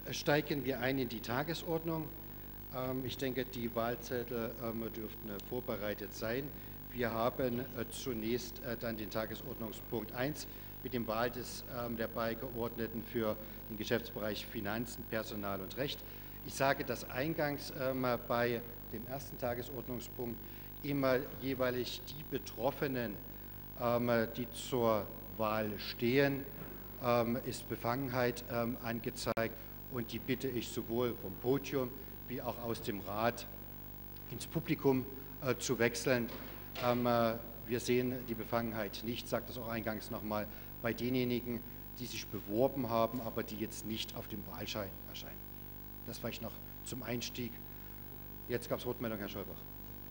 steigen wir ein in die Tagesordnung. Ich denke, die Wahlzettel dürften vorbereitet sein. Wir haben zunächst dann den Tagesordnungspunkt 1 mit dem Wahl der Beigeordneten für den Geschäftsbereich Finanzen, Personal und Recht. Ich sage das eingangs bei dem ersten Tagesordnungspunkt immer jeweilig die Betroffenen, die zur Wahl stehen, ist Befangenheit angezeigt, und die bitte ich sowohl vom Podium wie auch aus dem Rat ins Publikum zu wechseln. Wir sehen die Befangenheit nicht, ich sage das auch eingangs nochmal, bei denjenigen, die sich beworben haben, aber die jetzt nicht auf dem Wahlschein erscheinen. Das vielleicht noch zum Einstieg. Jetzt gab es Wortmeldung, Herr Scheubach.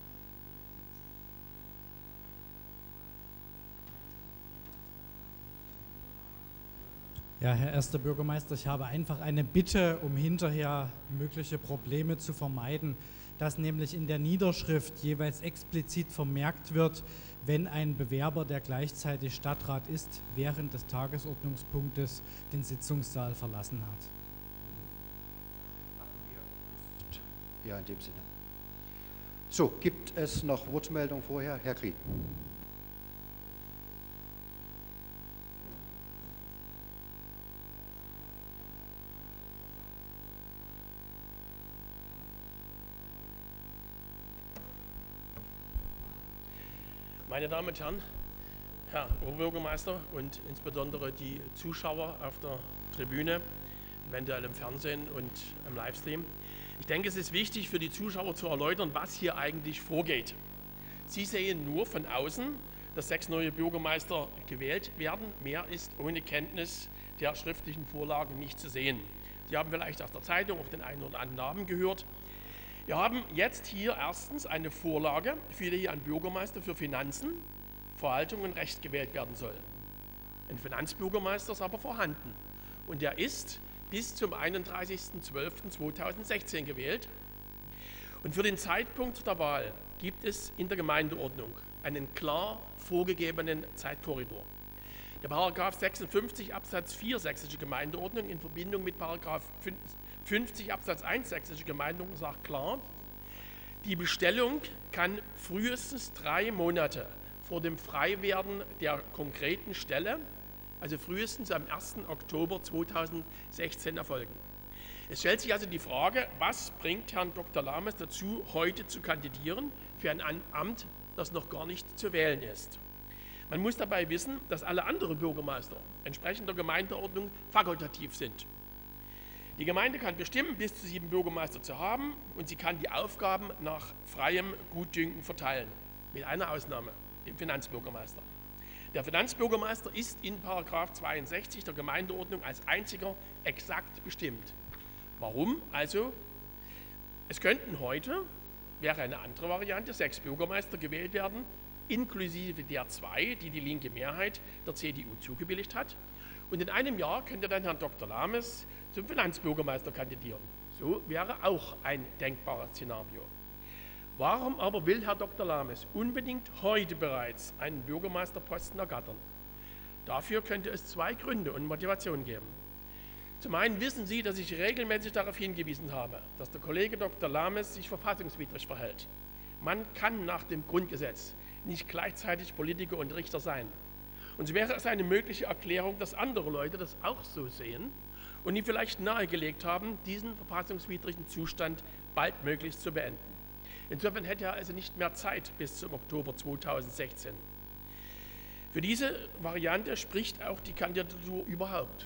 Ja, Herr Erster Bürgermeister, ich habe einfach eine Bitte, um hinterher mögliche Probleme zu vermeiden, dass nämlich in der Niederschrift jeweils explizit vermerkt wird, wenn ein Bewerber, der gleichzeitig Stadtrat ist, während des Tagesordnungspunktes den Sitzungssaal verlassen hat. Ja, in dem Sinne. So, gibt es noch Wortmeldung vorher? Herr Green. Meine Damen und Herren, Herr Oberbürgermeister und insbesondere die Zuschauer auf der Tribüne, eventuell im Fernsehen und im Livestream. Ich denke, es ist wichtig für die Zuschauer zu erläutern, was hier eigentlich vorgeht. Sie sehen nur von außen, dass 6 neue Bürgermeister gewählt werden. Mehr ist ohne Kenntnis der schriftlichen Vorlagen nicht zu sehen. Sie haben vielleicht aus der Zeitung auch den einen oder anderen Namen gehört. Wir haben jetzt hier erstens eine Vorlage, für die ein Bürgermeister für Finanzen, Verwaltung und Recht gewählt werden soll. Ein Finanzbürgermeister ist aber vorhanden und der ist bis zum 31.12.2016 gewählt. Und für den Zeitpunkt der Wahl gibt es in der Gemeindeordnung einen klar vorgegebenen Zeitkorridor. Der Paragraph 56 Absatz 4 Sächsische Gemeindeordnung in Verbindung mit Paragraph 50 Absatz 1 Sächsische Gemeindeordnung sagt klar, die Bestellung kann frühestens 3 Monate vor dem Freiwerden der konkreten Stelle, also frühestens am 1. Oktober 2016 erfolgen. Es stellt sich also die Frage, was bringt Herrn Dr. Lames dazu, heute zu kandidieren für ein Amt, das noch gar nicht zu wählen ist. Man muss dabei wissen, dass alle anderen Bürgermeister entsprechend der Gemeindeordnung fakultativ sind. Die Gemeinde kann bestimmen, bis zu 7 Bürgermeister zu haben, und sie kann die Aufgaben nach freiem Gutdünken verteilen, mit einer Ausnahme, dem Finanzbürgermeister. Der Finanzbürgermeister ist in § 62 der Gemeindeordnung als einziger exakt bestimmt. Warum? Also, es könnten heute, wäre eine andere Variante, 6 Bürgermeister gewählt werden, inklusive der 2, die die linke Mehrheit der CDU zugebilligt hat. Und in einem Jahr könnte dann Herrn Dr. Lames zum Finanzbürgermeister kandidieren. So wäre auch ein denkbares Szenario. Warum aber will Herr Dr. Lames unbedingt heute bereits einen Bürgermeisterposten ergattern? Dafür könnte es 2 Gründe und Motivationen geben. Zum einen wissen Sie, dass ich regelmäßig darauf hingewiesen habe, dass der Kollege Dr. Lames sich verfassungswidrig verhält. Man kann nach dem Grundgesetz nicht gleichzeitig Politiker und Richter sein. Und so wäre es eine mögliche Erklärung, dass andere Leute das auch so sehen und ihm vielleicht nahegelegt haben, diesen verfassungswidrigen Zustand baldmöglichst zu beenden. Insofern hätte er also nicht mehr Zeit bis zum Oktober 2016. Für diese Variante spricht auch die Kandidatur überhaupt.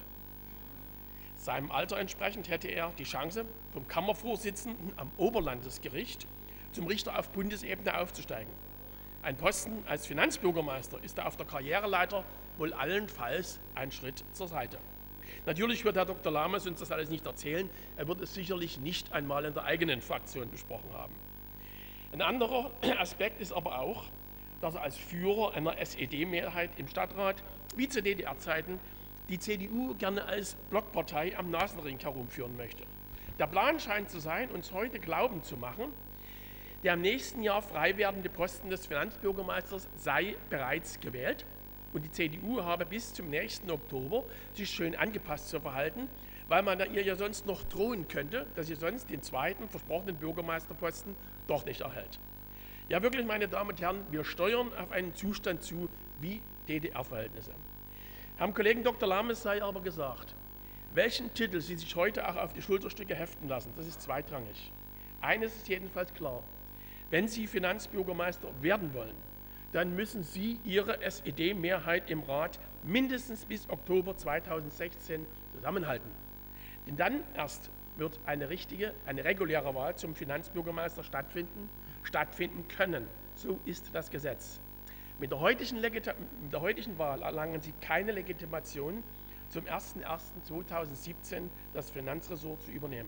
Seinem Alter entsprechend hätte er die Chance, vom Kammervorsitzenden am Oberlandesgericht zum Richter auf Bundesebene aufzusteigen. Ein Posten als Finanzbürgermeister ist da auf der Karriereleiter wohl allenfalls ein Schritt zur Seite. Natürlich wird Herr Dr. Lames uns das alles nicht erzählen, er wird es sicherlich nicht einmal in der eigenen Fraktion besprochen haben. Ein anderer Aspekt ist aber auch, dass er als Führer einer SED-Mehrheit im Stadtrat, wie zu DDR-Zeiten, die CDU gerne als Blockpartei am Nasenring herumführen möchte. Der Plan scheint zu sein, uns heute glauben zu machen, der im nächsten Jahr frei werdende Posten des Finanzbürgermeisters sei bereits gewählt und die CDU habe bis zum nächsten Oktober sich schön angepasst zu verhalten, weil man ihr ja sonst noch drohen könnte, dass sie sonst den zweiten versprochenen Bürgermeisterposten doch nicht erhält. Ja, wirklich, meine Damen und Herren, wir steuern auf einen Zustand zu wie DDR-Verhältnisse. Herrn Kollegen Dr. Lames sei aber gesagt, welchen Titel Sie sich heute auch auf die Schulterstücke heften lassen, das ist zweitrangig. Eines ist jedenfalls klar: Wenn Sie Finanzbürgermeister werden wollen, dann müssen Sie Ihre SED-Mehrheit im Rat mindestens bis Oktober 2016 zusammenhalten. Denn dann erst wird eine reguläre Wahl zum Finanzbürgermeister stattfinden können. So ist das Gesetz. Mit der heutigen Wahl erlangen Sie keine Legitimation, zum 01.01.2017 das Finanzressort zu übernehmen.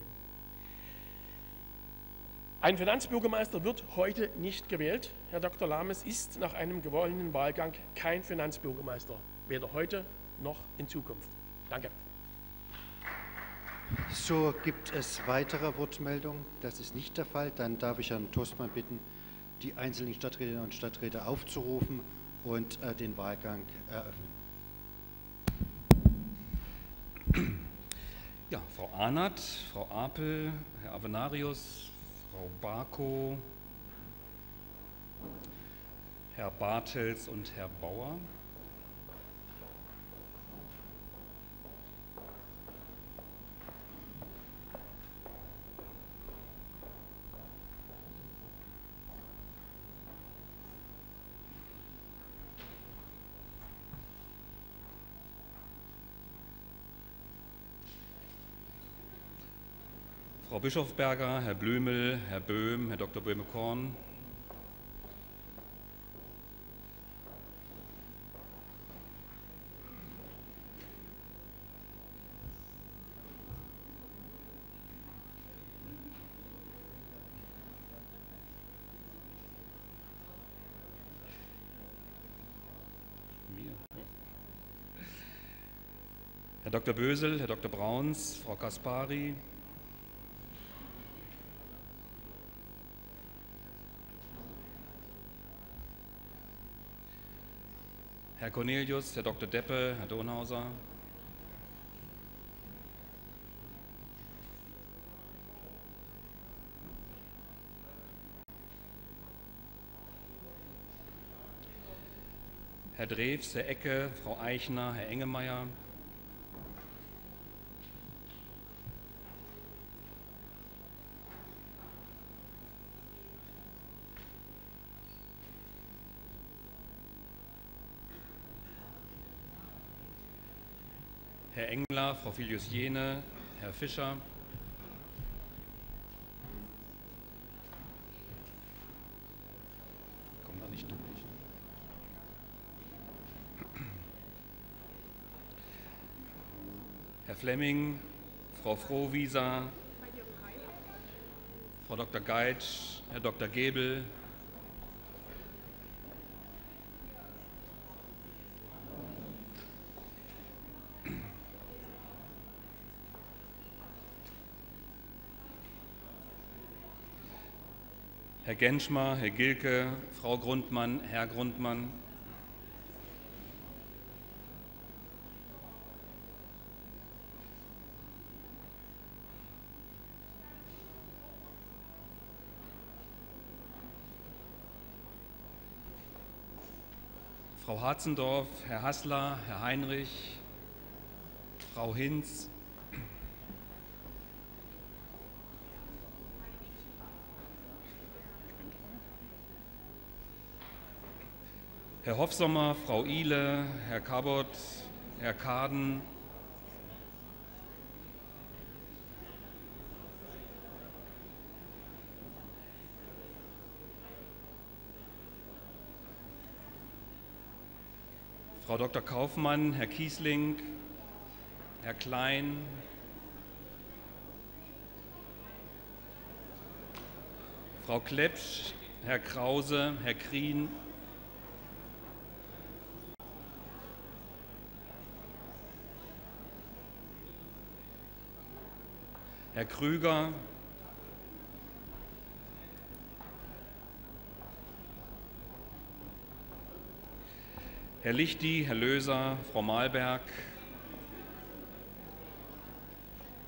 Ein Finanzbürgermeister wird heute nicht gewählt. Herr Dr. Lames ist nach einem gewonnenen Wahlgang kein Finanzbürgermeister, weder heute noch in Zukunft. Danke. So, gibt es weitere Wortmeldungen? Das ist nicht der Fall. Dann darf ich Herrn Tostmann bitten, die einzelnen Stadträtinnen und Stadträte aufzurufen und den Wahlgang eröffnen. Ja, Frau Arnert, Frau Apel, Herr Avenarius, Frau Barkow, Herr Bartels und Herr Bauer. Frau Bischofberger, Herr Blümel, Herr Böhm, Herr Dr. Böhme-Korn. Herr Dr. Bösel, Herr Dr. Brauns, Frau Kaspari. Herr Cornelius, Herr Dr. Deppe, Herr Donhauser. Herr Drews, Herr Ecke, Frau Eichner, Herr Engemeier. Herr Engler, Frau Filius-Jene, Herr Fischer. Ich komme da nicht durch. Herr Flemming, Frau Frohwieser, Frau Dr. Geitsch, Herr Dr. Gebel. Herr Genschmer, Herr Gilke, Frau Grundmann, Herr Grundmann. Frau Harzendorf, Herr Hassler, Herr Heinrich, Frau Hinz. Herr Hoffsommer, Frau Ihle, Herr Cabot, Herr Kaden, Frau Dr. Kaufmann, Herr Kiesling, Herr Klein, Frau Klepsch, Herr Krause, Herr Krien, Herr Krüger, Herr Lichty, Herr Löser, Frau Malberg,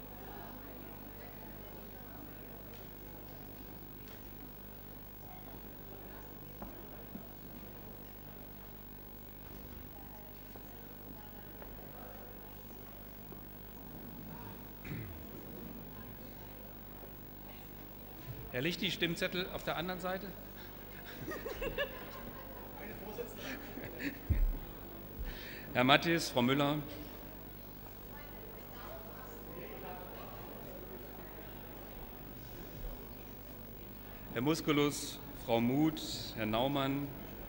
Herr Lichti, Stimmzettel auf der anderen Seite? Herr Mattis, Frau Müller. Herr Musculus, Frau Muth, Herr Naumann.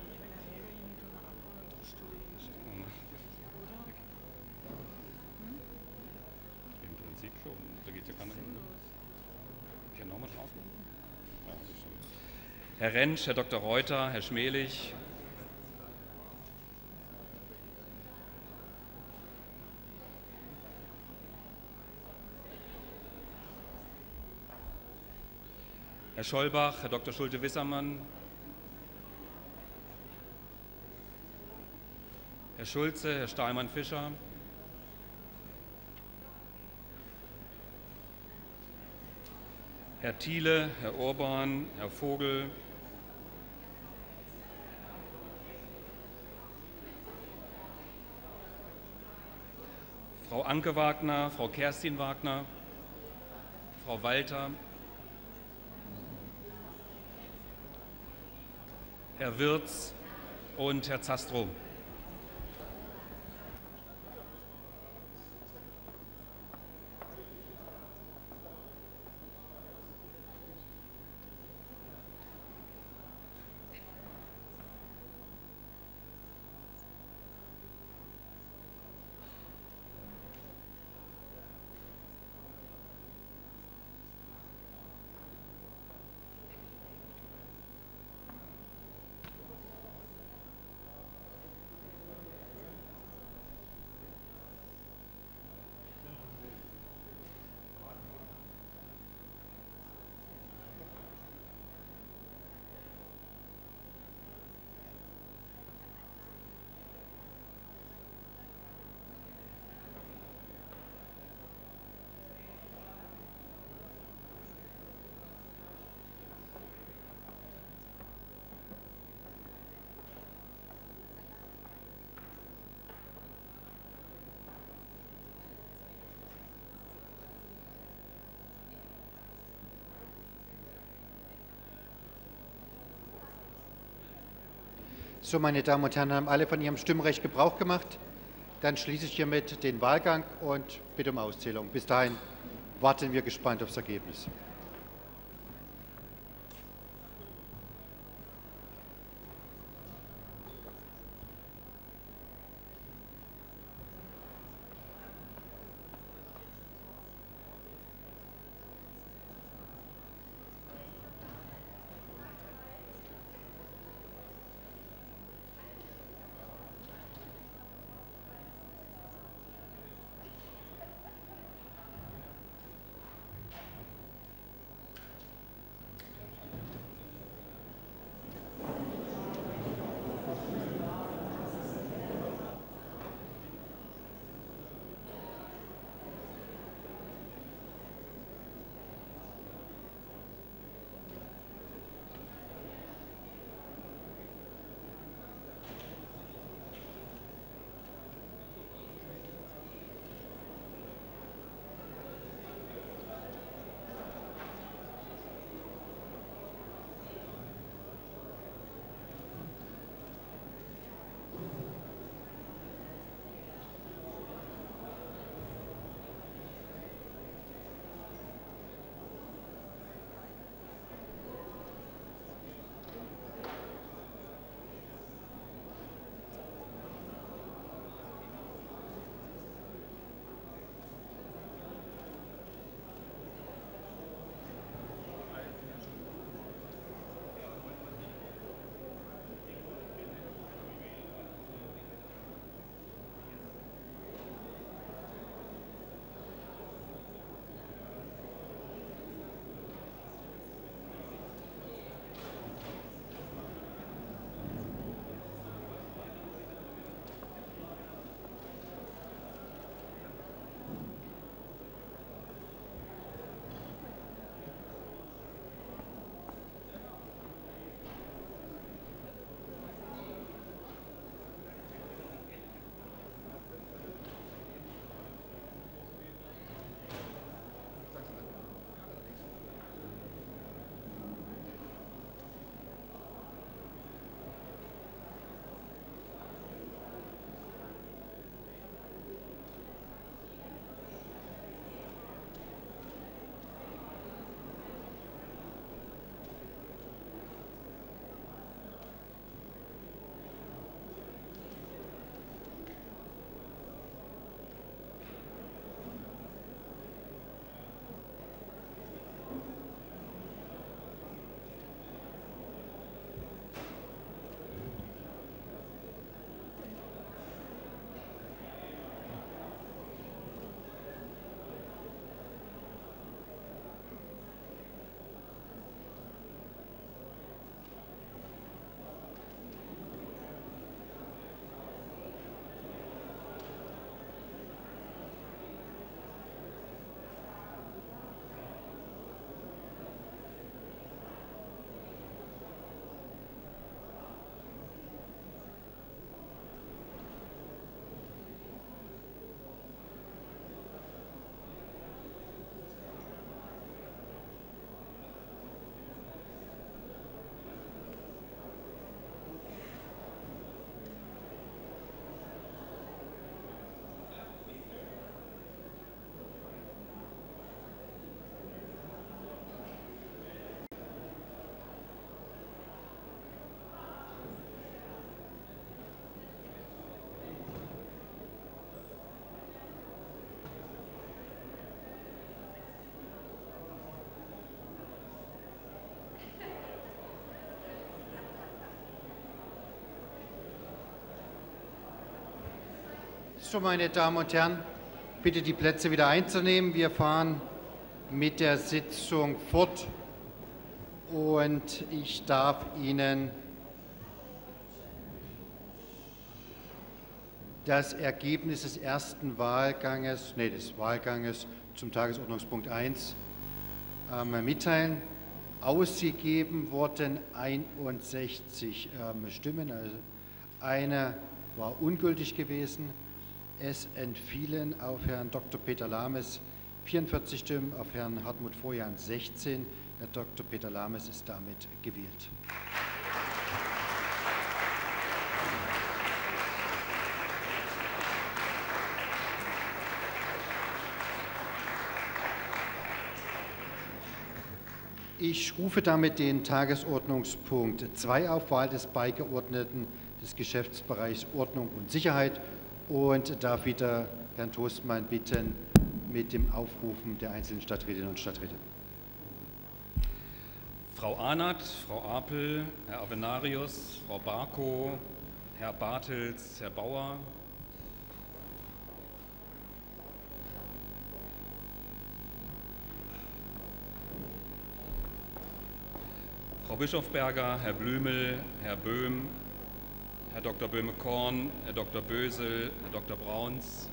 Im Prinzip schon, da geht ja keiner hin. Herr Naumann schon aufgerufen? Ja, das ist schon. Herr Rentsch, Herr Dr. Reuter, Herr Schmelich. Herr Scholbach, Herr Dr. Schulte-Wissermann, Herr Schulze, Herr Stahlmann-Fischer, Herr Thiele, Herr Orban, Herr Vogel, Frau Anke Wagner, Frau Kerstin Wagner, Frau Walter, Herr Wirz und Herr Zastrow. So, meine Damen und Herren, haben alle von ihrem Stimmrecht Gebrauch gemacht? Dann schließe ich hiermit den Wahlgang und bitte um Auszählung. Bis dahin warten wir gespannt aufs Ergebnis. So, meine Damen und Herren, bitte die Plätze wieder einzunehmen. Wir fahren mit der Sitzung fort und ich darf Ihnen das Ergebnis des ersten Wahlganges zum Tagesordnungspunkt 1 mitteilen. Ausgegeben wurden 61 Stimmen, also eine war ungültig gewesen. Es entfielen auf Herrn Dr. Peter Lames 44 Stimmen, auf Herrn Hartmut Vorjan 16. Herr Dr. Peter Lames ist damit gewählt. Ich rufe damit den Tagesordnungspunkt 2 auf, Wahl des Beigeordneten des Geschäftsbereichs Ordnung und Sicherheit, und darf wieder Herrn Toastmann bitten mit dem Aufrufen der einzelnen Stadträtinnen und Stadträte. Frau Arnert, Frau Apel, Herr Avenarius, Frau Barkow, Herr Bartels, Herr Bauer. Frau Bischofberger, Herr Blümel, Herr Böhm, Herr Dr. Böhme-Korn, Herr Dr. Bösel, Herr Dr. Brauns.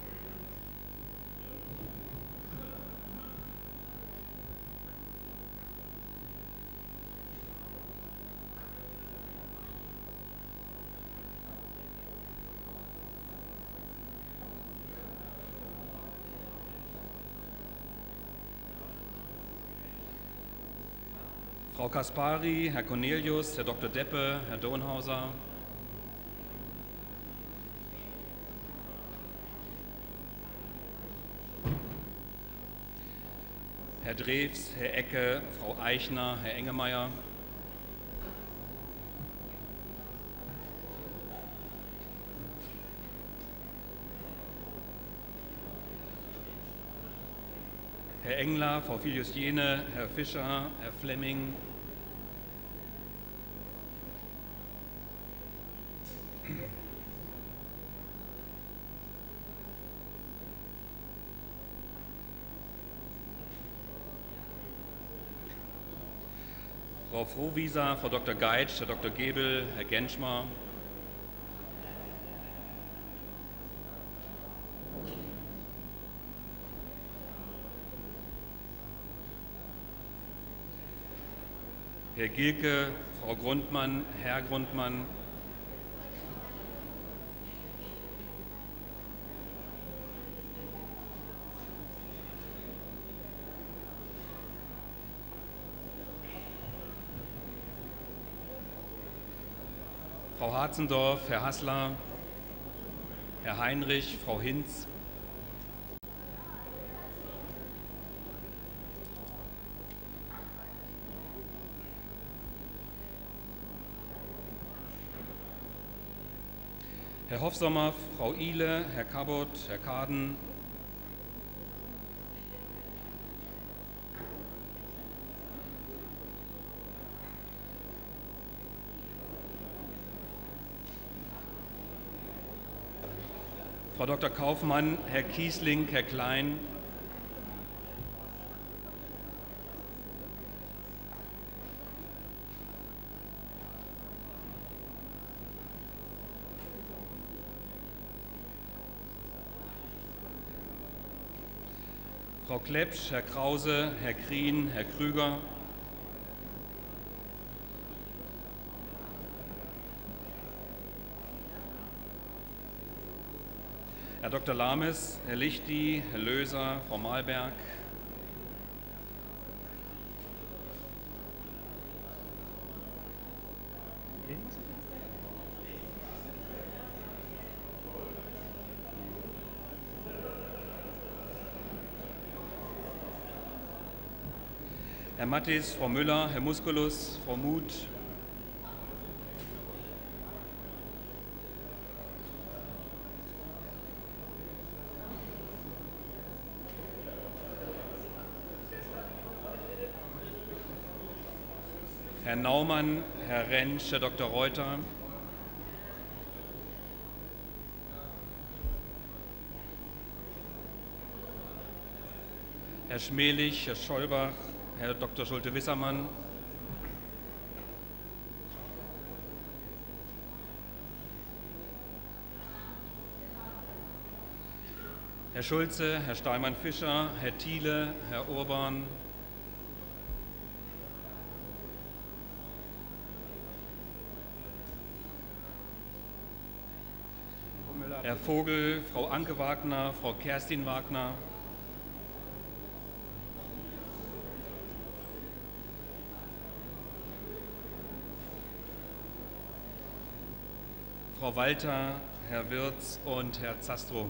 Frau Kaspari, Herr Cornelius, Herr Dr. Deppe, Herr Donhauser. Herr Drews, Herr Ecke, Frau Eichner, Herr Engemeyer. Herr Engler, Frau Filius-Jene, Herr Fischer, Herr Flemming. Frau Frohwieser, Frau Dr. Geitsch, Herr Dr. Gebel, Herr Genschmer. Herr Gilke, Frau Grundmann, Herr Grundmann. Frau Harzendorf, Herr Hassler, Herr Heinrich, Frau Hinz. Herr Hoffsommer, Frau Ihle, Herr Cabot, Herr Kaden. Frau Dr. Kaufmann, Herr Kiesling, Herr Klein. Frau Klepsch, Herr Krause, Herr Krien, Herr Krüger. Herr Dr. Lames, Herr Lichty, Herr Löser, Frau Malberg. Herr Mattis, Frau Müller, Herr Musculus, Frau Muth. Herr Naumann, Herr Rentsch, Herr Dr. Reuter. Herr Schmelig, Herr Scholbach, Herr Dr. Schulte-Wissermann, Herr Schulze, Herr Steinmann-Fischer, Herr Thiele, Herr Urban, Herr Vogel, Frau Anke Wagner, Frau Kerstin Wagner, Frau Walter, Herr Wirz und Herr Zastrow.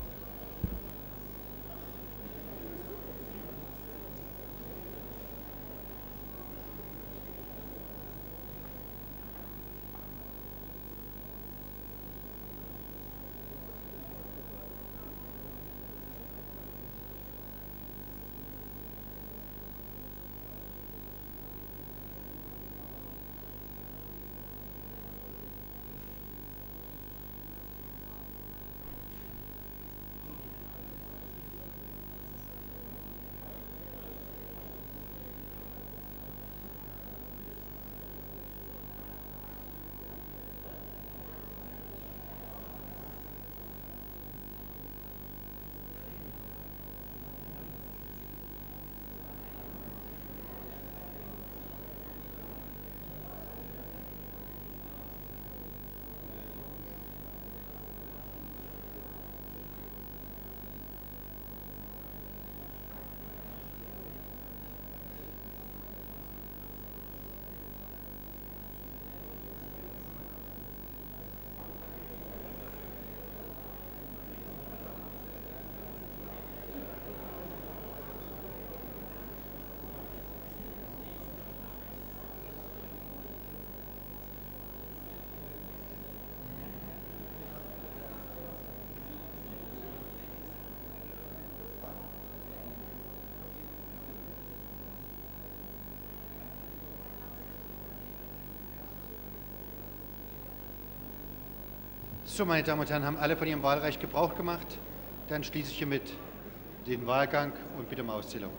So, meine Damen und Herren, haben alle von ihrem Wahlrecht Gebrauch gemacht? Dann schließe ich hiermit den Wahlgang und bitte um Auszählung.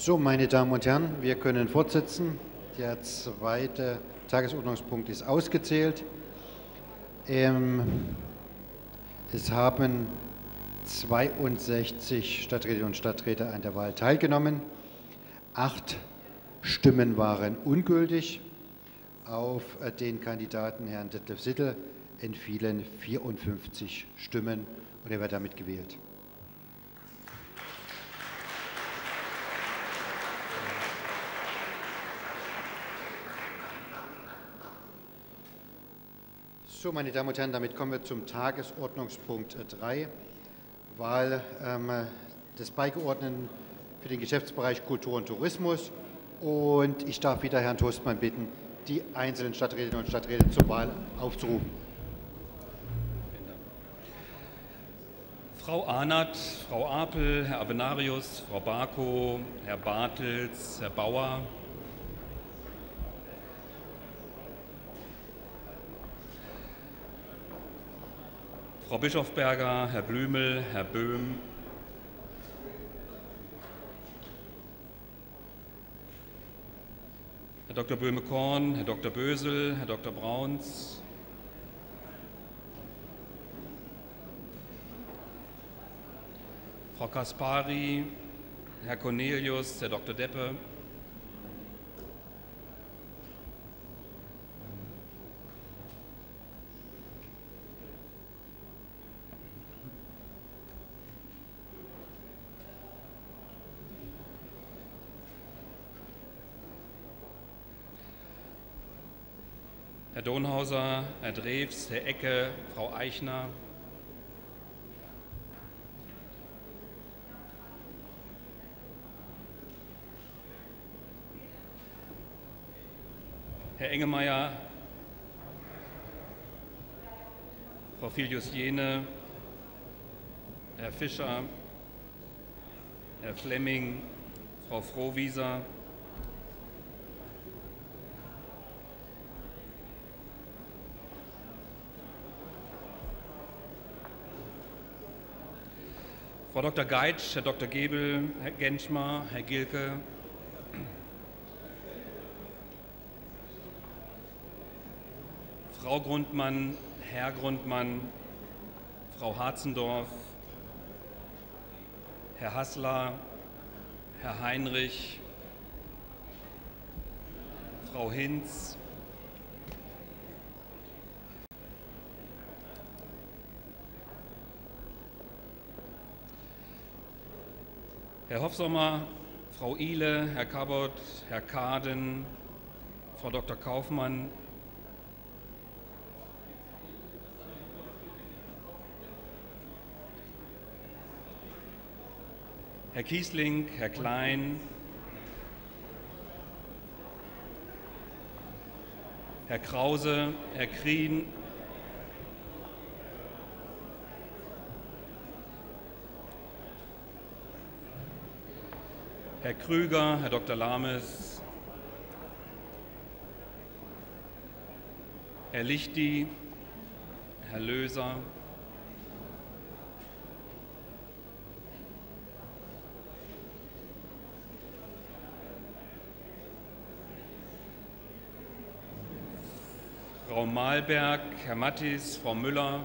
So, meine Damen und Herren, wir können fortsetzen. Der zweite Tagesordnungspunkt ist ausgezählt. Es haben 62 Stadträtinnen und Stadträte an der Wahl teilgenommen. 8 Stimmen waren ungültig. Auf den Kandidaten Herrn Detlef Sittel entfielen 54 Stimmen und er wird damit gewählt. So, meine Damen und Herren, damit kommen wir zum Tagesordnungspunkt 3, Wahl des Beigeordneten für den Geschäftsbereich Kultur und Tourismus. Und ich darf wieder Herrn Toastmann bitten, die einzelnen Stadträtinnen und Stadträte zur Wahl aufzurufen. Frau Ahnert, Frau Apel, Herr Avenarius, Frau Barkow, Herr Bartels, Herr Bauer, Frau Bischofberger, Herr Blümel, Herr Böhm, Herr Dr. Böhme-Korn, Herr Dr. Bösel, Herr Dr. Brauns, Frau Kaspari, Herr Cornelius, Herr Dr. Deppe, Herr Donhauser, Herr Drews, Herr Ecke, Frau Eichner, Herr Engemeyer, Frau Filius-Jene, Herr Fischer, Herr Flemming, Frau Frohwieser, Frau Dr. Geitsch, Herr Dr. Gebel, Herr Genschmar, Herr Gilke, Frau Grundmann, Herr Grundmann, Frau Harzendorf, Herr Hassler, Herr Heinrich, Frau Hinz, Herr Hofsommer, Frau Ihle, Herr Kabot, Herr Kaden, Frau Dr. Kaufmann, Herr Kiesling, Herr Klein, Herr Krause, Herr Krien, Herr Krüger, Herr Dr. Lames, Herr Lichti, Herr Löser, Frau Malberg, Herr Mattis, Frau Müller,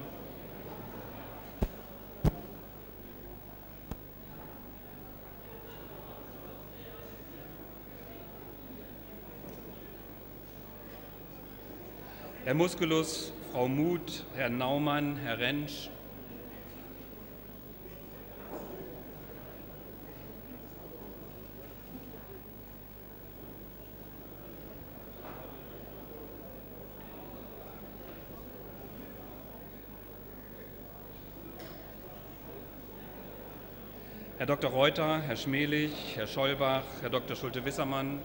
Herr Musculus, Frau Muth, Herr Naumann, Herr Rentsch, Herr Dr. Reuter, Herr Schmelig, Herr Schollbach, Herr Dr. Schulte-Wissermann,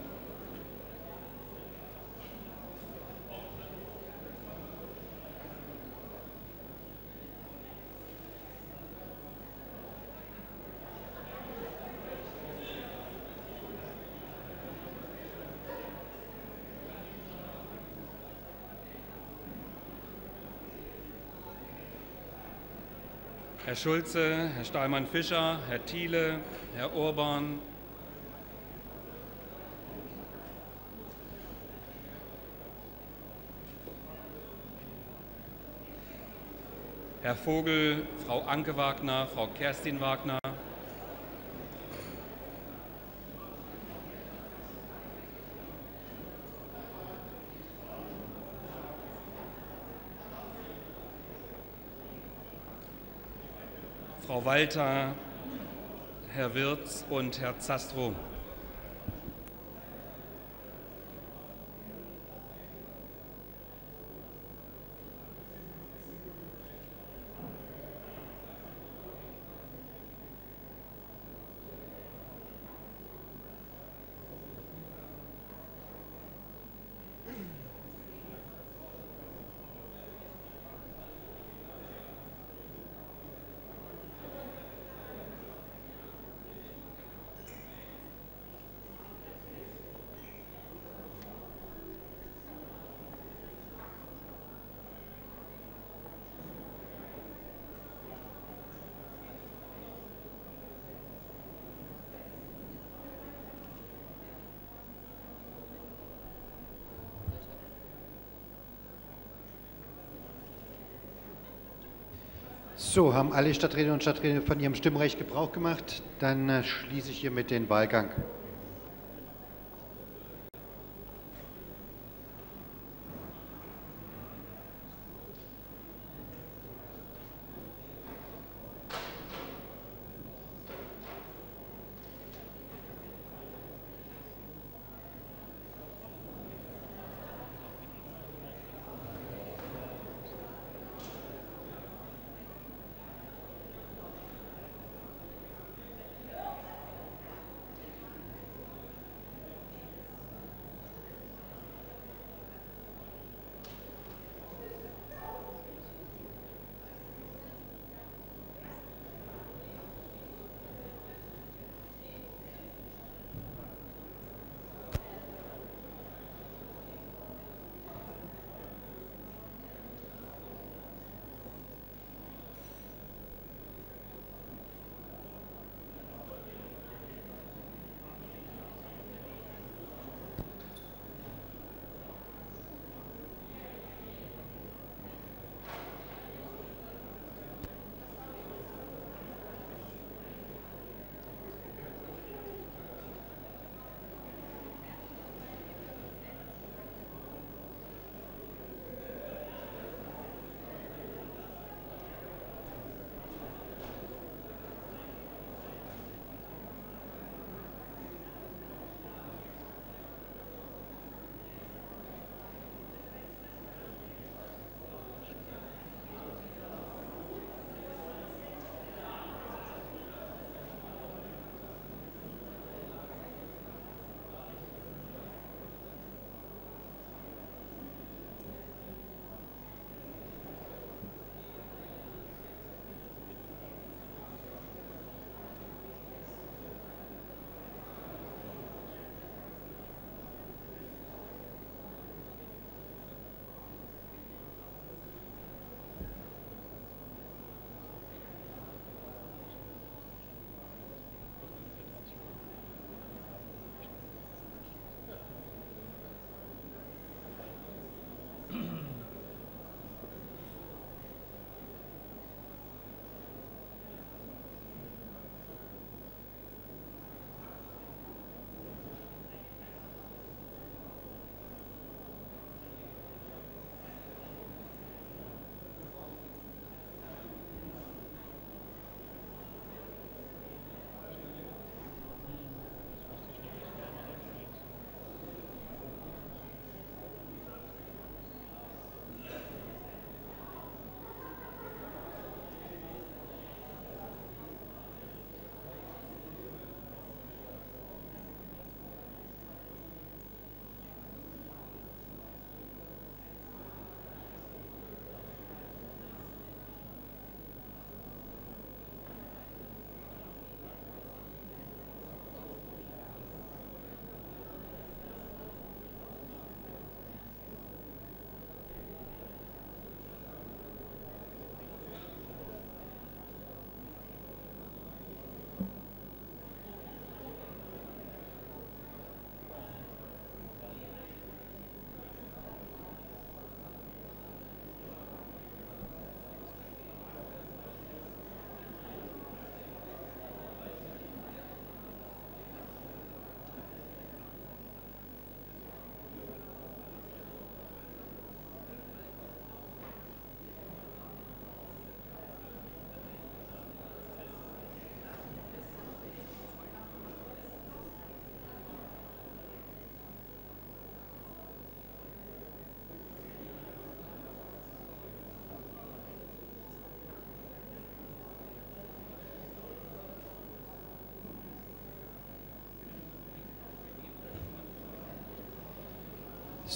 Herr Schulze, Herr Stahlmann-Fischer, Herr Thiele, Herr Urban, Herr Vogel, Frau Anke Wagner, Frau Kerstin Wagner. Frau Walter, Herr Wirz und Herr Zastrow. So, haben alle Stadträte und Stadträte von ihrem Stimmrecht Gebrauch gemacht? Dann schließe ich hiermit den Wahlgang.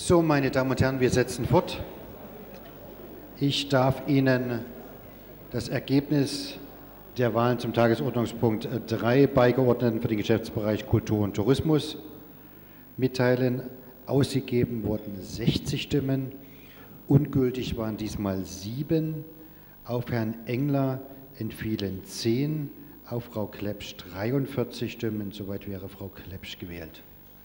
So, meine Damen und Herren, wir setzen fort. Ich darf Ihnen das Ergebnis der Wahlen zum Tagesordnungspunkt 3 Beigeordneten für den Geschäftsbereich Kultur und Tourismus mitteilen. Ausgegeben wurden 60 Stimmen, ungültig waren diesmal 7. Auf Herrn Engler entfielen 10, auf Frau Klepsch 43 Stimmen. Soweit wäre Frau Klepsch gewählt.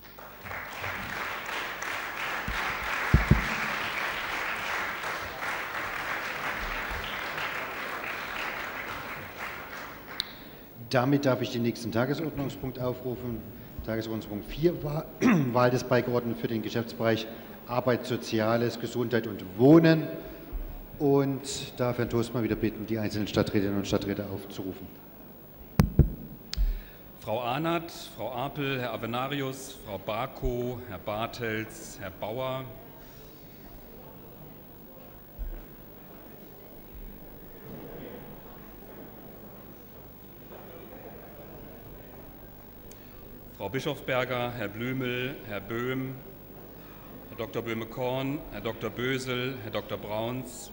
Damit darf ich den nächsten Tagesordnungspunkt aufrufen. Tagesordnungspunkt 4, Wahl des Beigeordneten für den Geschäftsbereich Arbeit, Soziales, Gesundheit und Wohnen. Und darf Herrn Toastmann wieder bitten, die einzelnen Stadträtinnen und Stadträte aufzurufen. Frau Arnert, Frau Apel, Herr Avenarius, Frau Barkow, Herr Bartels, Herr Bauer, Frau Bischofberger, Herr Blümel, Herr Böhm, Herr Dr. Böhme-Korn, Herr Dr. Bösel, Herr Dr. Brauns,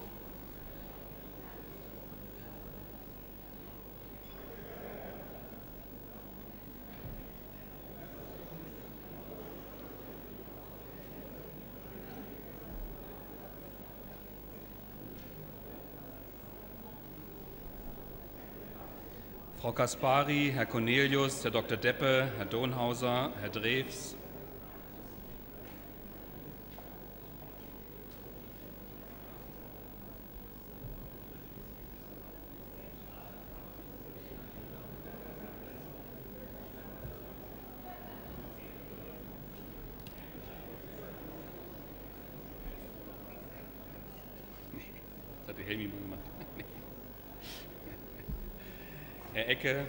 Frau Kaspari, Herr Cornelius, Herr Dr. Deppe, Herr Donhauser, Herr Drews, das hat die Helmi mal gemacht. Herr Ecke,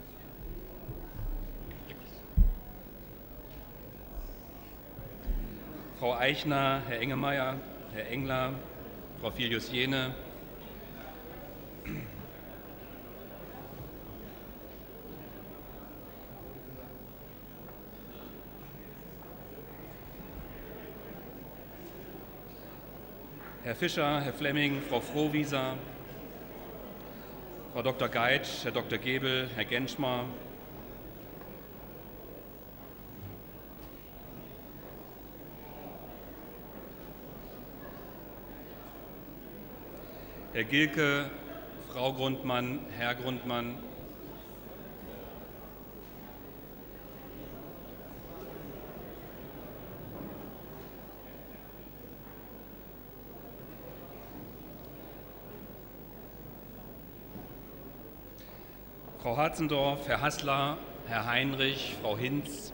Frau Eichner, Herr Engemeyer, Herr Engler, Frau Filius-Jene, Herr Fischer, Herr Flemming, Frau Frohwieser, Frau Dr. Geitsch, Herr Dr. Gebel, Herr Genschmar, Herr Gilke, Frau Grundmann, Herr Grundmann, Frau Hatzendorf, Herr Hassler, Herr Heinrich, Frau Hinz,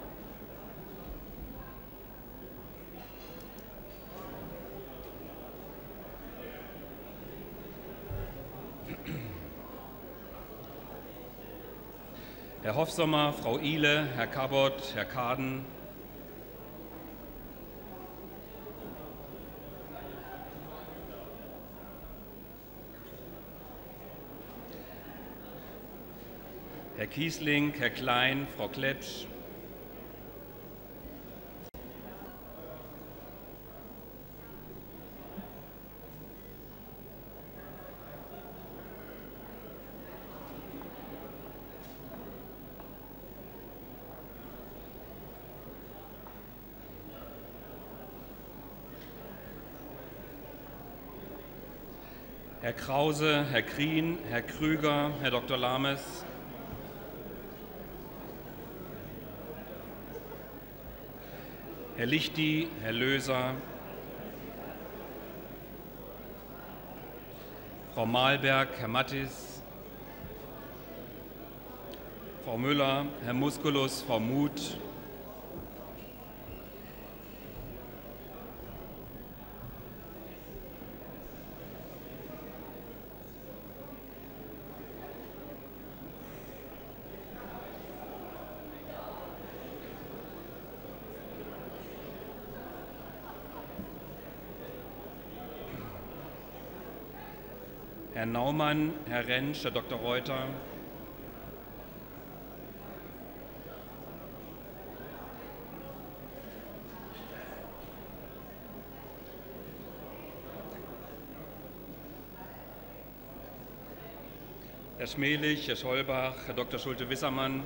Herr Hoffsommer, Frau Ihle, Herr Cabot, Herr Kaden, Herr Kiesling, Herr Klein, Frau Kletsch, Herr Krause, Herr Krien, Herr Krüger, Herr Dr. Lames, Herr Lichty, Herr Löser, Frau Mahlberg, Herr Mattis, Frau Müller, Herr Musculus, Frau Muth, Herr Naumann, Herr Rentsch, Herr Dr. Reuter, Herr Schmelig, Herr Scholbach, Herr Dr. Schulte-Wissermann,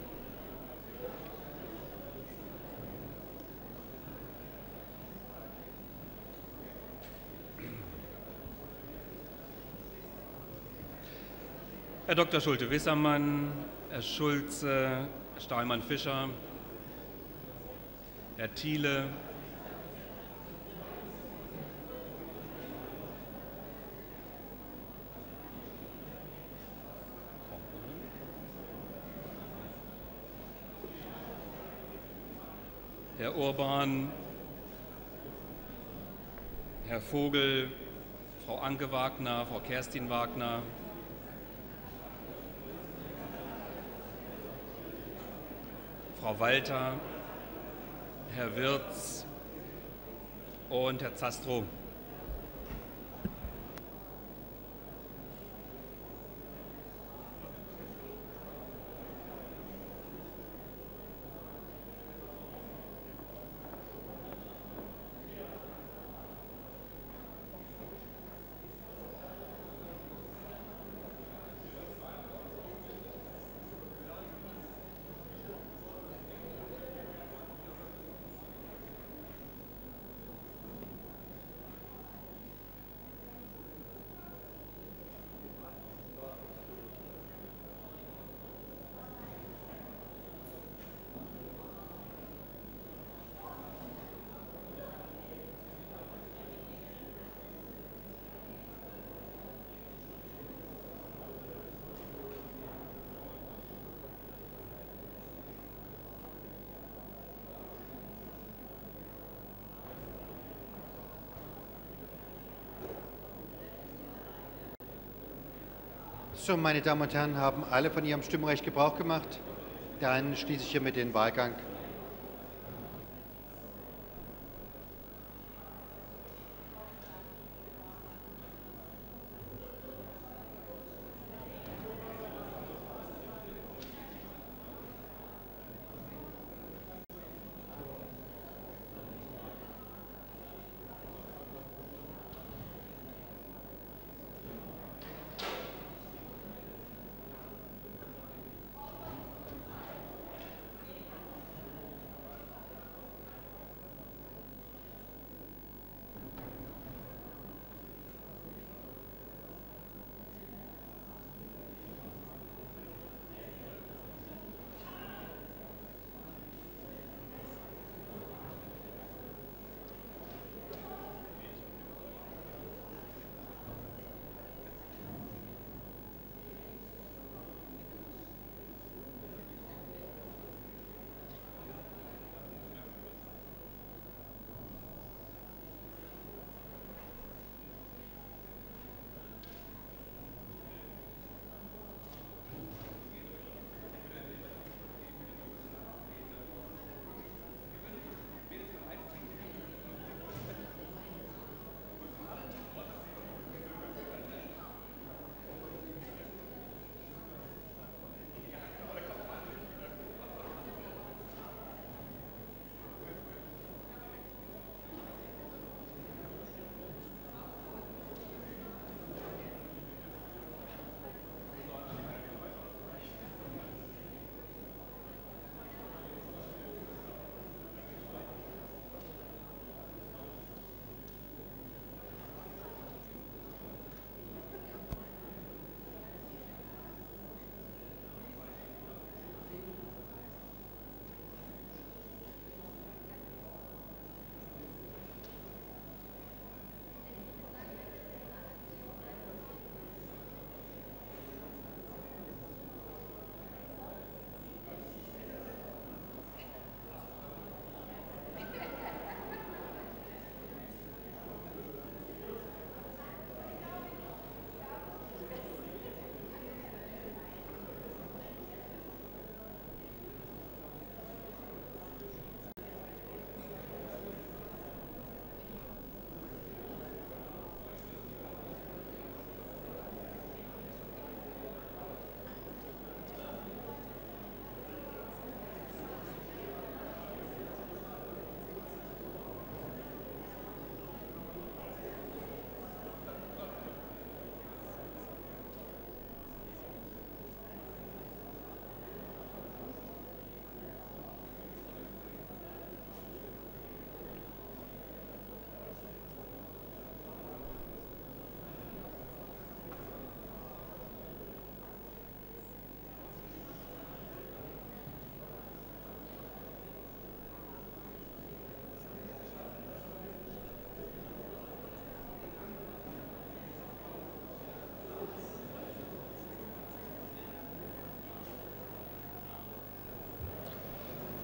Herr Dr. Schulte-Wissermann, Herr Schulze, Herr Stahlmann-Fischer, Herr Thiele, Herr Urban, Herr Vogel, Frau Anke Wagner, Frau Kerstin Wagner, Frau Walter, Herr Wirz und Herr Zastrow. So, meine Damen und Herren, haben alle von ihrem Stimmrecht Gebrauch gemacht? Dann schließe ich hiermit den Wahlgang.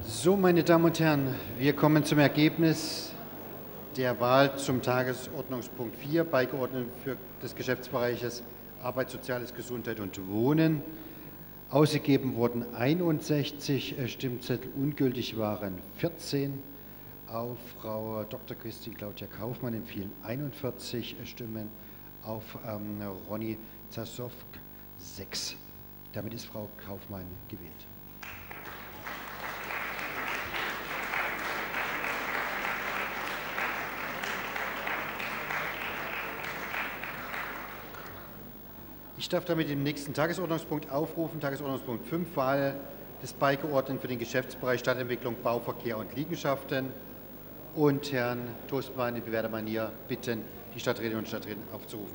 So, meine Damen und Herren, wir kommen zum Ergebnis der Wahl zum Tagesordnungspunkt 4, Beigeordnet für des Geschäftsbereiches Arbeit, Soziales, Gesundheit und Wohnen. Ausgegeben wurden 61 Stimmzettel, ungültig waren 14. Auf Frau Dr. Christine Claudia Kaufmann empfiehlen 41 Stimmen, auf Ronny Zasowk 6. Damit ist Frau Kaufmann gewählt. Ich darf damit den nächsten Tagesordnungspunkt aufrufen, Tagesordnungspunkt 5, Wahl des Beigeordneten für den Geschäftsbereich Stadtentwicklung, Bauverkehr und Liegenschaften. Und Herrn Toastmann in bewährter Manier bitten, die Stadträtinnen und Stadträte aufzurufen.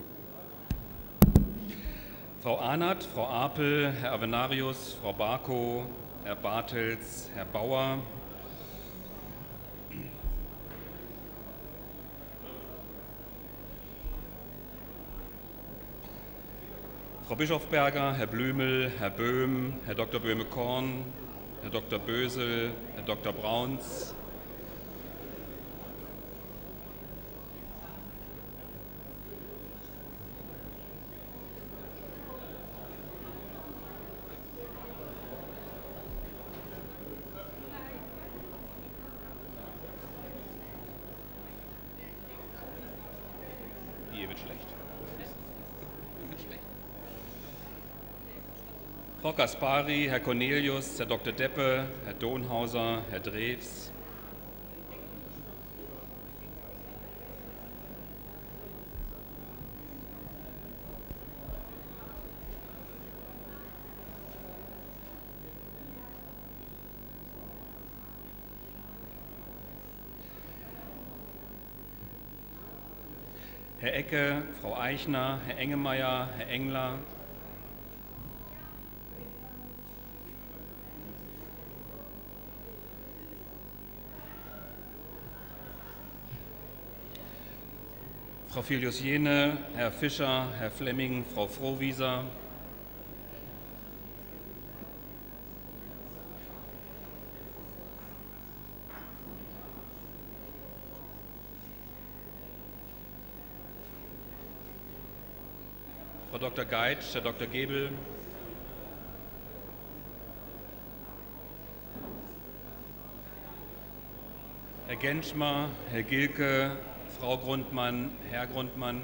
Frau Ahnert, Frau Apel, Herr Avenarius, Frau Barkow, Herr Bartels, Herr Bauer. Frau Bischofberger, Herr Blümel, Herr Böhm, Herr Dr. Böhme-Korn, Herr Dr. Bösel, Herr Dr. Brauns, Frau Gaspari, Herr Cornelius, Herr Dr. Deppe, Herr Donhauser, Herr Drews. Herr Ecke, Frau Eichner, Herr Engemeier, Herr Engler. Frau Filius-Jene, Herr Fischer, Herr Flemming, Frau Frohwieser. Frau Dr. Geitsch, Herr Dr. Gebel. Herr Genschmer, Herr Gilke, Frau Grundmann, Herr Grundmann.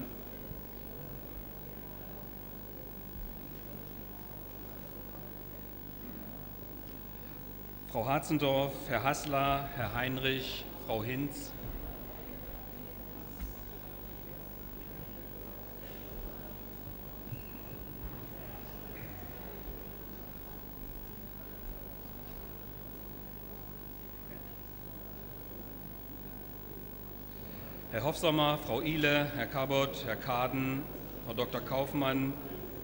Frau Harzendorf, Herr Hassler, Herr Heinrich, Frau Hinz. Herr Hofsommer, Frau Ihle, Herr Kabot, Herr Kaden, Frau Dr. Kaufmann,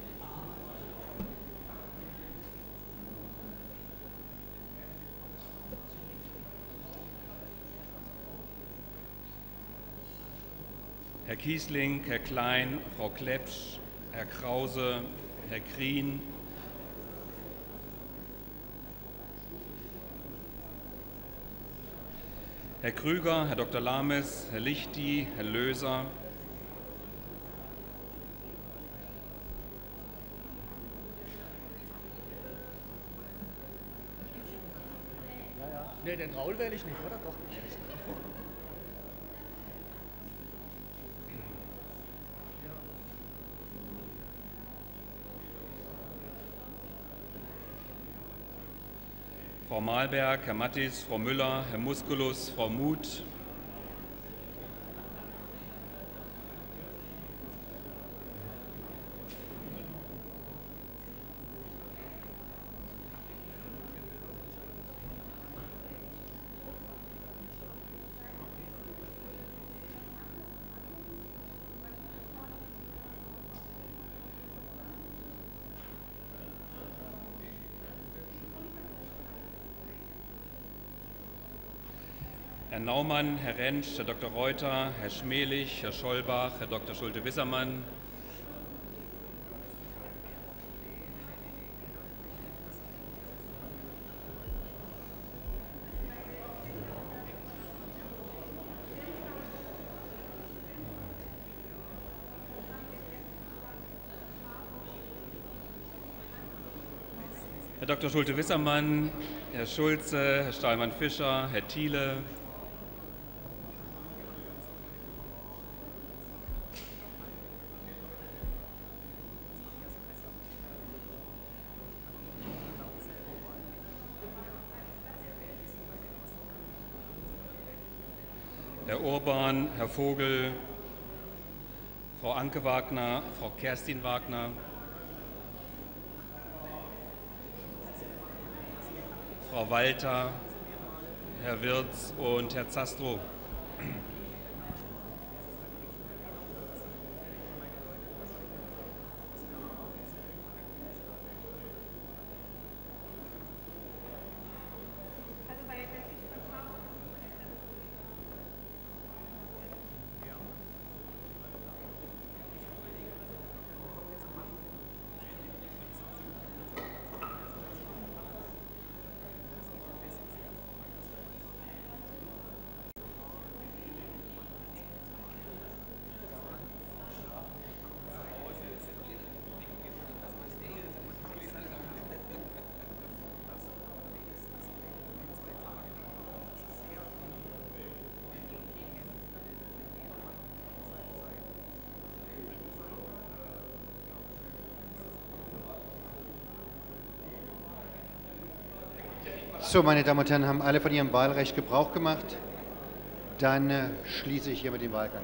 Herr Kiesling, Herr Klein, Frau Klepsch, Herr Krause, Herr Krien, Herr Krüger, Herr Dr. Lames, Herr Lichti, Herr Löser, Nee, den Raul wähle ich nicht, oder? Doch. Frau Malberg, Herr Mattis, Frau Müller, Herr Musculus, Frau Muth, Herr Naumann, Herr Rentsch, Herr Dr. Reuter, Herr Schmelich, Herr Schollbach, Herr Dr. Schulte-Wissermann, Herr Dr. Schulte-Wissermann, Herr Schulze, Herr Stahlmann-Fischer, Herr Thiele, Herr Urban, Herr Vogel, Frau Anke Wagner, Frau Kerstin Wagner, Frau Walter, Herr Wirz und Herr Zastrow. So, meine Damen und Herren, haben alle von ihrem Wahlrecht Gebrauch gemacht? Dann schließe ich hiermit den Wahlgang.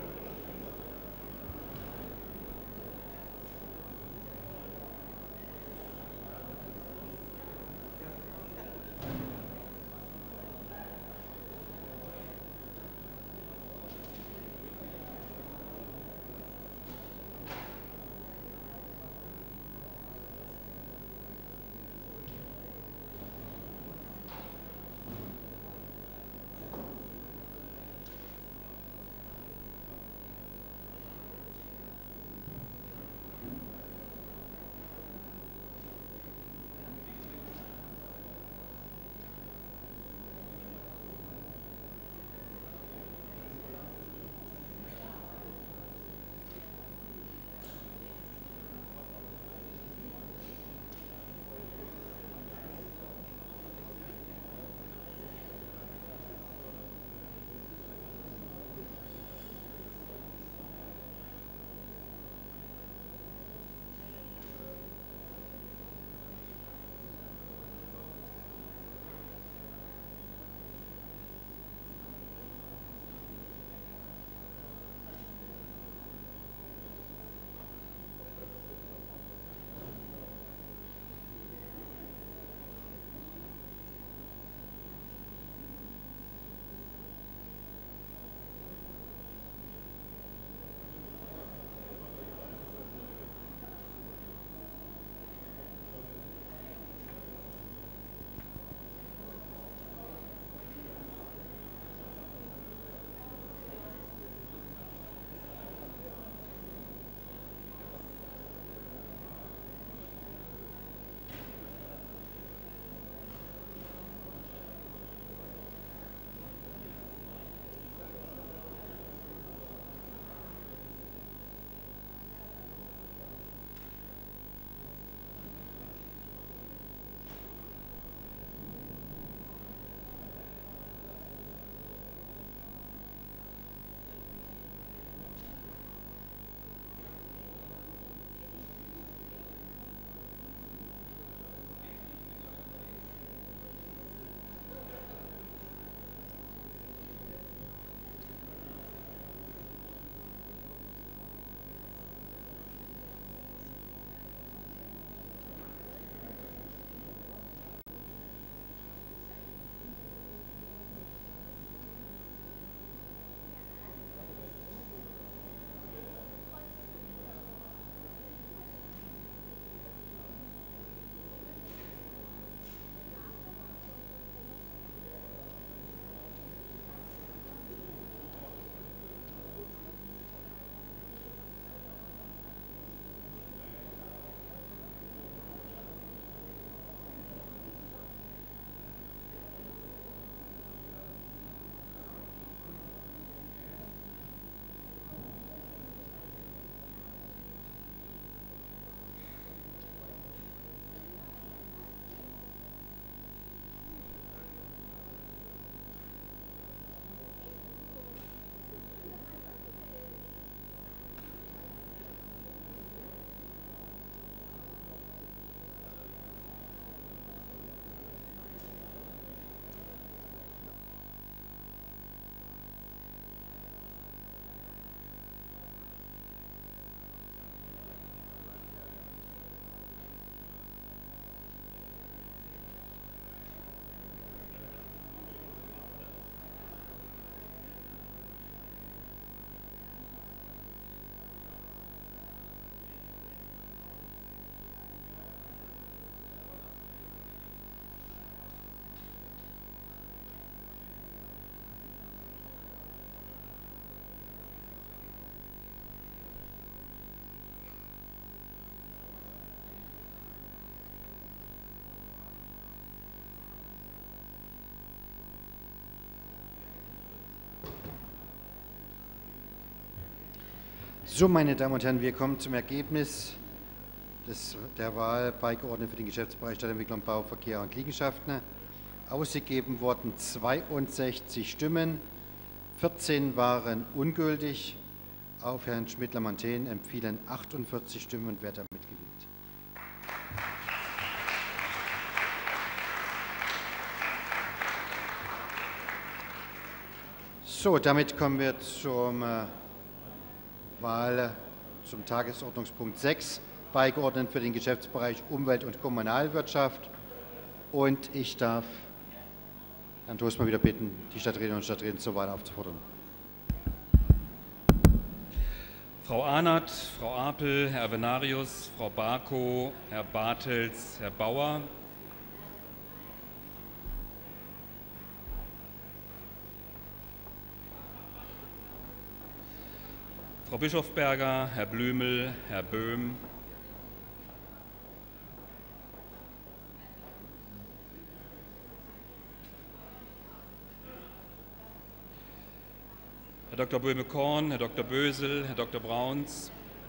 So, meine Damen und Herren, wir kommen zum Ergebnis der Wahl Beigeordnet für den Geschäftsbereich Stadtentwicklung, Bau, Verkehr und Liegenschaften. Ausgegeben wurden 62 Stimmen, 14 waren ungültig. Auf Herrn Schmidt-Lamontaine empfiehlen 48 Stimmen und wird damit gewählt. So, damit kommen wir zur Wahl zum Tagesordnungspunkt 6, Beigeordnet für den Geschäftsbereich Umwelt- und Kommunalwirtschaft. Und ich darf Herrn Tosmann wieder bitten, die Stadträtinnen und Stadträte zur Wahl aufzufordern. Frau Arnert, Frau Apel, Herr Avenarius, Frau Barkow, Herr Bartels, Herr Bauer. Frau Bischofberger, Herr Blümel, Herr Böhm. Herr Dr. Böhme-Korn, Herr Dr. Bösel, Herr Dr. Brauns.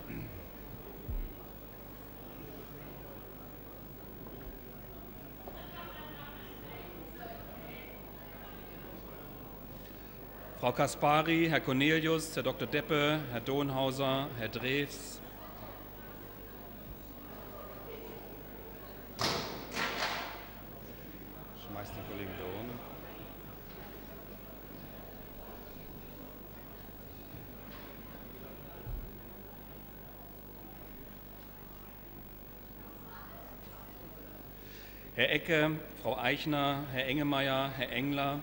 Frau Kaspari, Herr Cornelius, Herr Dr. Deppe, Herr Donhauser, Herr Drews. Schmeißt den Kollegen da ohne. Herr Ecke, Frau Eichner, Herr Engemeyer, Herr Engler.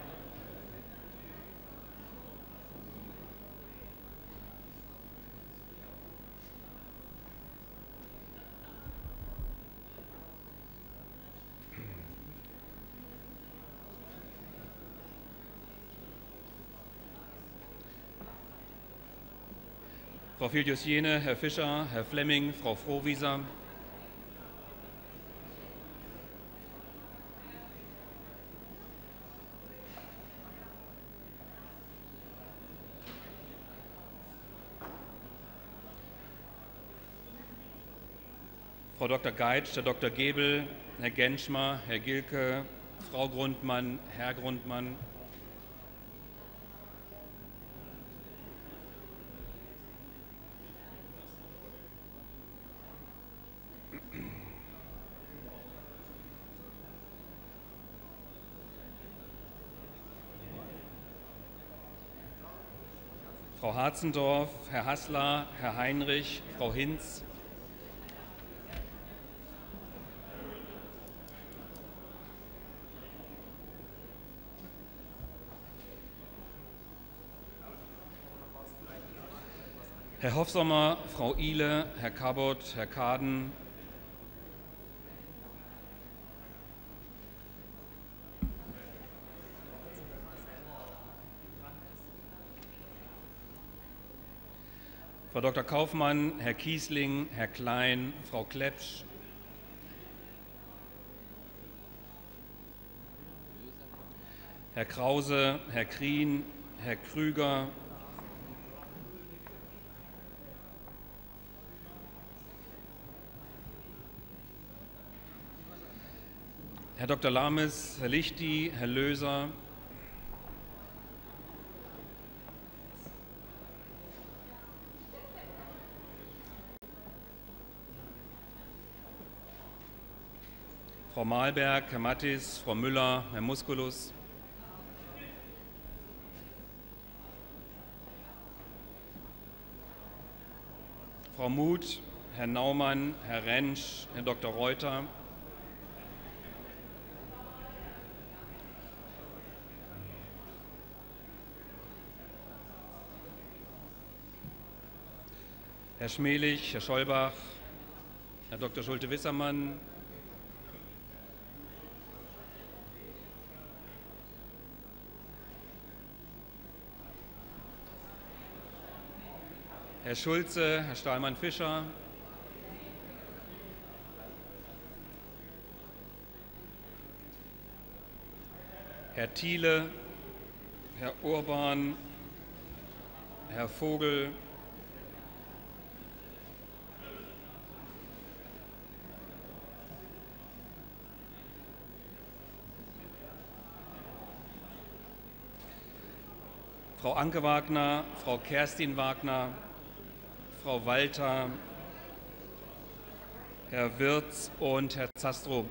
Frau Filius-Jene, Herr Fischer, Herr Flemming, Frau Frohwieser. Frau Dr. Geitsch, Herr Dr. Gebel, Herr Genschmer, Herr Gilke, Frau Grundmann, Herr Grundmann. Frau Harzendorf, Herr Hassler, Herr Heinrich, Frau Hinz. Herr Hoffsommer, Frau Ihle, Herr Cabot, Herr Kaden. Frau Dr. Kaufmann, Herr Kiesling, Herr Klein, Frau Klepsch. Herr Krause, Herr Krien, Herr Krüger. Herr Dr. Lames, Herr Lichty, Herr Löser. Frau Mahlberg, Herr Mattis, Frau Müller, Herr Musculus. Frau Muth, Herr Naumann, Herr Rentsch, Herr Dr. Reuter. Herr Schmelig, Herr Scholbach, Herr Dr. Schulte-Wissermann. Herr Schulze, Herr Stahlmann-Fischer. Herr Thiele, Herr Urban, Herr Vogel. Frau Anke Wagner, Frau Kerstin Wagner, Frau Walter, Herr Wirz und Herr Zastrow.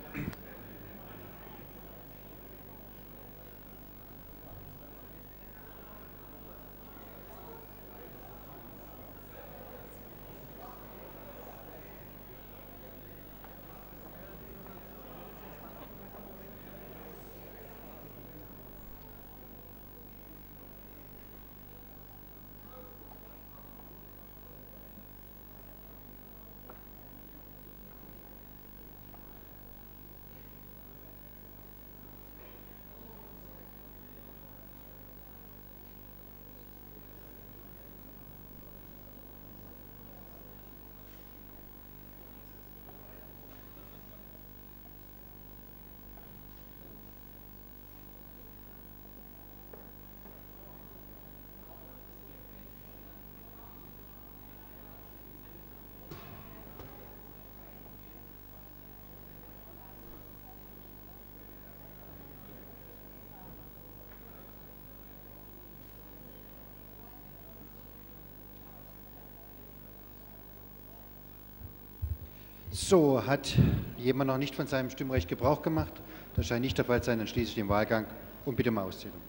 So, hat jemand noch nicht von seinem Stimmrecht Gebrauch gemacht? Das scheint nicht der Fall zu sein, dann schließe ich den Wahlgang und bitte um Auszählung.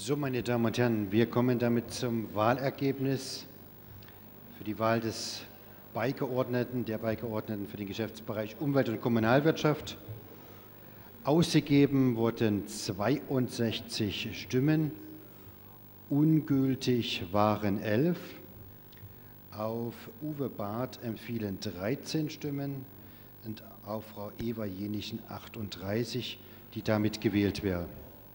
So, meine Damen und Herren, wir kommen damit zum Wahlergebnis für die Wahl des Beigeordneten, der Beigeordneten für den Geschäftsbereich Umwelt- und Kommunalwirtschaft. Ausgegeben wurden 62 Stimmen, ungültig waren 11. Auf Uwe Barth empfiehlen 13 Stimmen und auf Frau Eva Jenichen 38, die damit gewählt wäre.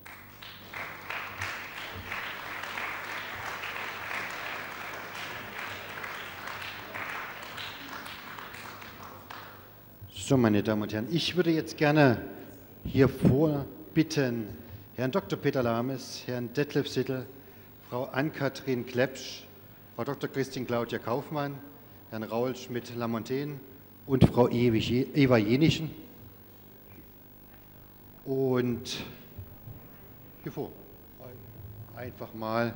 So, meine Damen und Herren, ich würde jetzt gerne hier vorbitten, Herrn Dr. Peter Lames, Herrn Detlef Sittel, Frau Ann-Kathrin Klepsch, Frau Dr. Christine Claudia Kaufmann, Herrn Raul Schmidt-Lamontaine und Frau Eva Jenichen. Und hier vor, einfach mal.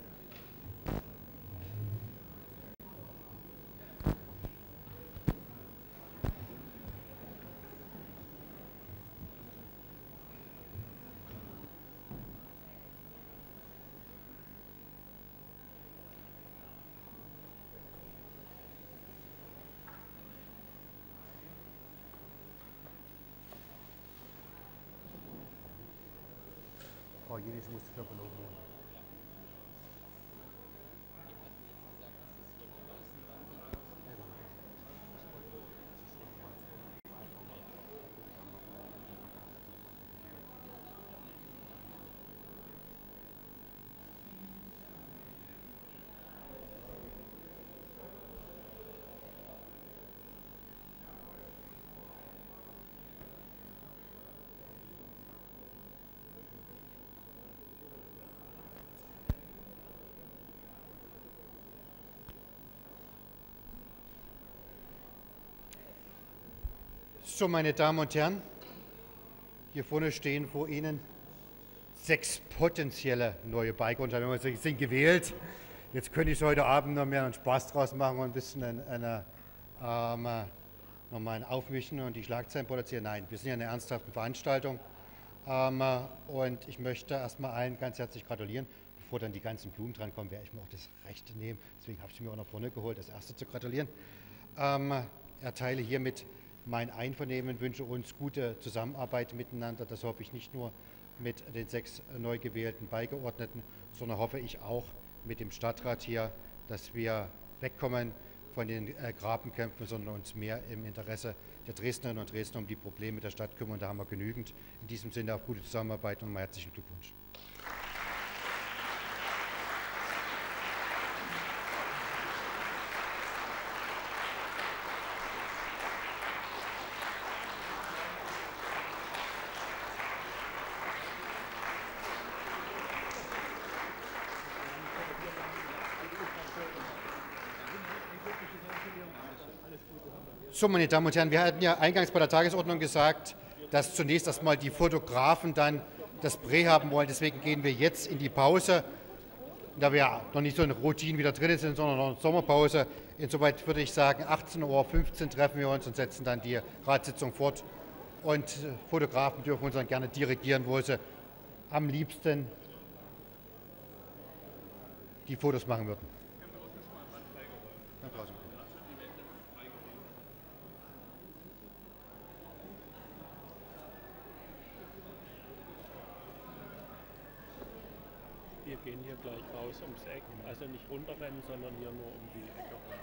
Frau Jenichen muss die Knöpfe oben holen. So, meine Damen und Herren, hier vorne stehen vor Ihnen 6 potenzielle neue Beigeordnete. Sie sind gewählt. Jetzt könnte ich heute Abend noch mehr einen Spaß draus machen und ein bisschen nochmal aufmischen und die Schlagzeilen produzieren. Nein, wir sind ja in einer ernsthaften Veranstaltung. Und ich möchte erstmal allen ganz herzlich gratulieren. Bevor dann die ganzen Blumen drankommen, werde ich mir auch das Recht nehmen. Deswegen habe ich mir auch nach vorne geholt, das Erste zu gratulieren. Erteile hiermit mein Einvernehmen, wünsche uns gute Zusammenarbeit miteinander. Das hoffe ich nicht nur mit den 6 neu gewählten Beigeordneten, sondern hoffe ich auch mit dem Stadtrat hier, dass wir wegkommen von den Grabenkämpfen, sondern uns mehr im Interesse der Dresdnerinnen und Dresdner um die Probleme der Stadt kümmern. Da haben wir genügend. In diesem Sinne auf gute Zusammenarbeit und mal herzlichen Glückwunsch. So, meine Damen und Herren, wir hatten ja eingangs bei der Tagesordnung gesagt, dass zunächst erstmal die Fotografen dann das Prä haben wollen. Deswegen gehen wir jetzt in die Pause. Da wir noch nicht so in Routine wieder drin sind, sondern noch in Sommerpause. Insoweit würde ich sagen, 18:15 Uhr treffen wir uns und setzen dann die Ratssitzung fort. Und Fotografen dürfen uns dann gerne dirigieren, wo sie am liebsten die Fotos machen würden. Wir gehen hier gleich raus ums Eck, also nicht runterrennen, sondern hier nur um die Ecke rum.